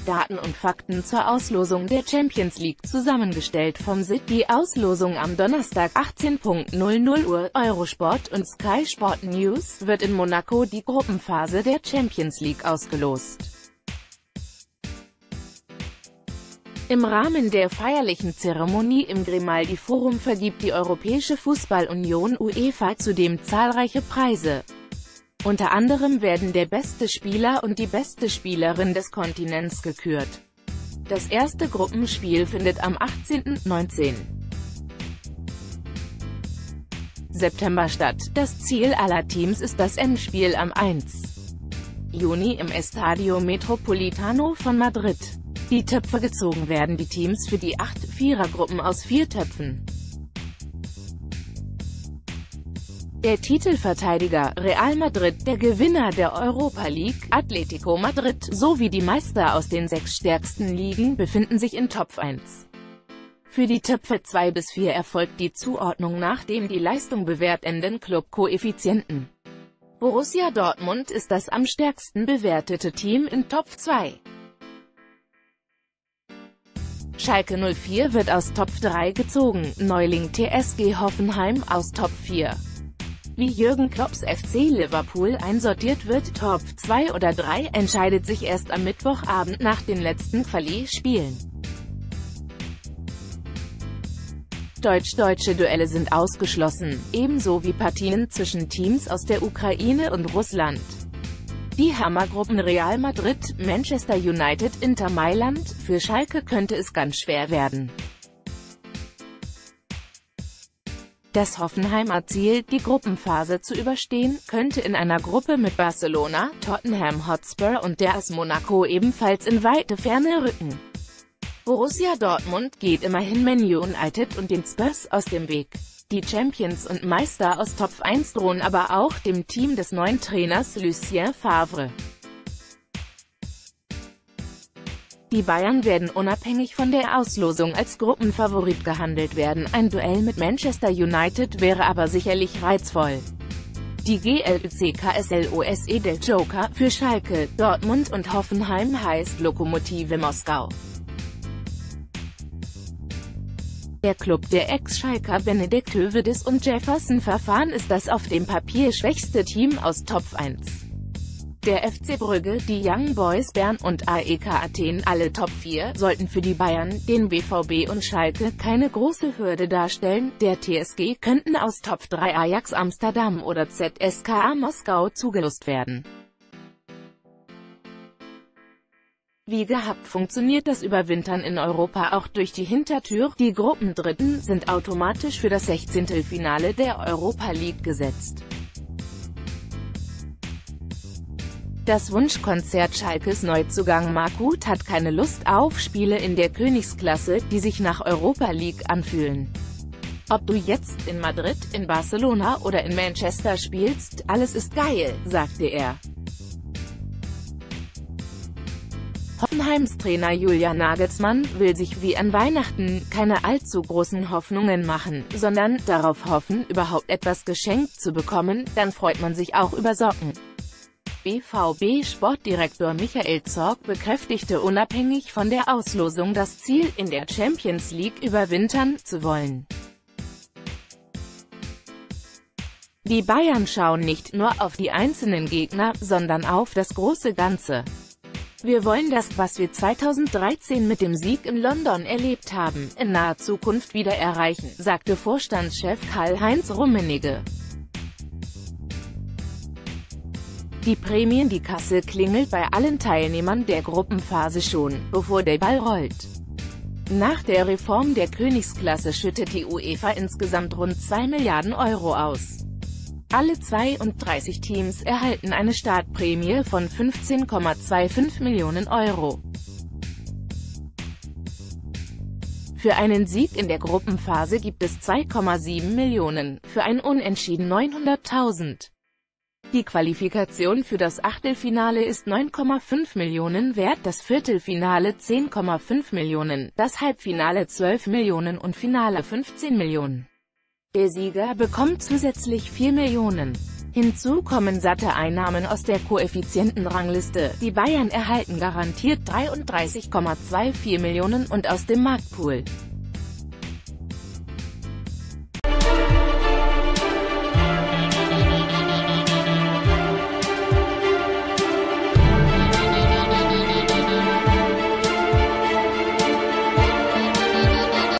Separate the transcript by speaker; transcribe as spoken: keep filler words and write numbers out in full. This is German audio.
Speaker 1: Daten und Fakten zur Auslosung der Champions League zusammengestellt vom S I D. Die Auslosung am Donnerstag achtzehn Uhr Eurosport und Sky Sport News wird in Monaco die Gruppenphase der Champions League ausgelost. Im Rahmen der feierlichen Zeremonie im Grimaldi Forum vergibt die Europäische Fußball-Union UEFA zudem zahlreiche Preise. Unter anderem werden der beste Spieler und die beste Spielerin des Kontinents gekürt. Das erste Gruppenspiel findet am achtzehnten und neunzehnten September statt. Das Ziel aller Teams ist das Endspiel am ersten Juni im Estadio Metropolitano von Madrid. Die Töpfe gezogen werden die Teams für die acht Vierergruppen aus vier Töpfen. Der Titelverteidiger, Real Madrid, der Gewinner der Europa League, Atletico Madrid, sowie die Meister aus den sechs stärksten Ligen befinden sich in Top eins. Für die Töpfe zwei bis vier erfolgt die Zuordnung nach dem die Leistung bewertenden Club-Koeffizienten. Borussia Dortmund ist das am stärksten bewertete Team in Top zwei. Schalke null vier wird aus Top drei gezogen, Neuling T S G Hoffenheim aus Top vier. Wie Jürgen Klopps F C Liverpool einsortiert wird, Top zwei oder drei, entscheidet sich erst am Mittwochabend nach den letzten Quali-Spielen. Deutsch-deutsche Duelle sind ausgeschlossen, ebenso wie Partien zwischen Teams aus der Ukraine und Russland. Die Hammergruppen Real Madrid, Manchester United, Inter Mailand, für Schalke könnte es ganz schwer werden. Das Hoffenheimer Ziel, die Gruppenphase zu überstehen, könnte in einer Gruppe mit Barcelona, Tottenham Hotspur und der AS Monaco ebenfalls in weite Ferne rücken. Borussia Dortmund geht immerhin Man United und den Spurs aus dem Weg. Die Champions und Meister aus Top eins drohen aber auch dem Team des neuen Trainers Lucien Favre. Die Bayern werden unabhängig von der Auslosung als Gruppenfavorit gehandelt werden, ein Duell mit Manchester United wäre aber sicherlich reizvoll. Die G L Ü C K S L O S E der Joker für Schalke, Dortmund und Hoffenheim heißt Lokomotive Moskau. Der Club der Ex-Schalker Benedikt Höwedes und Jefferson Farfan ist das auf dem Papier schwächste Team aus Top eins. Der F C Brügge, die Young Boys Bern und A E K Athen, alle Top vier, sollten für die Bayern, den B V B und Schalke keine große Hürde darstellen. Der T S G könnten aus Top drei Ajax Amsterdam oder Z S K A Moskau zugelost werden. Wie gehabt funktioniert das Überwintern in Europa auch durch die Hintertür. Die Gruppendritten sind automatisch für das Sechzehntelfinale der Europa League gesetzt. Das Wunschkonzert Schalkes Neuzugang Marc Uth hat keine Lust auf Spiele in der Königsklasse, die sich nach Europa League anfühlen. Ob du jetzt in Madrid, in Barcelona oder in Manchester spielst, alles ist geil, sagte er. Hoffenheims Trainer Julian Nagelsmann will sich wie an Weihnachten keine allzu großen Hoffnungen machen, sondern darauf hoffen, überhaupt etwas geschenkt zu bekommen, dann freut man sich auch über Socken. B V B-Sportdirektor Michael Zorc bekräftigte unabhängig von der Auslosung das Ziel, in der Champions League überwintern zu wollen. Die Bayern schauen nicht nur auf die einzelnen Gegner, sondern auf das große Ganze. Wir wollen das, was wir zweitausenddreizehn mit dem Sieg in London erlebt haben, in naher Zukunft wieder erreichen, sagte Vorstandschef Karl-Heinz Rummenigge. Die Prämien, die Kasse klingelt bei allen Teilnehmern der Gruppenphase schon, bevor der Ball rollt. Nach der Reform der Königsklasse schüttet die UEFA insgesamt rund zwei Milliarden Euro aus. Alle zweiunddreißig Teams erhalten eine Startprämie von fünfzehn Komma fünfundzwanzig Millionen Euro. Für einen Sieg in der Gruppenphase gibt es zwei Komma sieben Millionen, für ein Unentschieden neunhunderttausend. Die Qualifikation für das Achtelfinale ist neun Komma fünf Millionen wert, das Viertelfinale zehn Komma fünf Millionen, das Halbfinale zwölf Millionen und Finale fünfzehn Millionen. Der Sieger bekommt zusätzlich vier Millionen. Hinzu kommen satte Einnahmen aus der Koeffizientenrangliste. Die Bayern erhalten garantiert dreiunddreißig Komma vierundzwanzig Millionen und aus dem Marktpool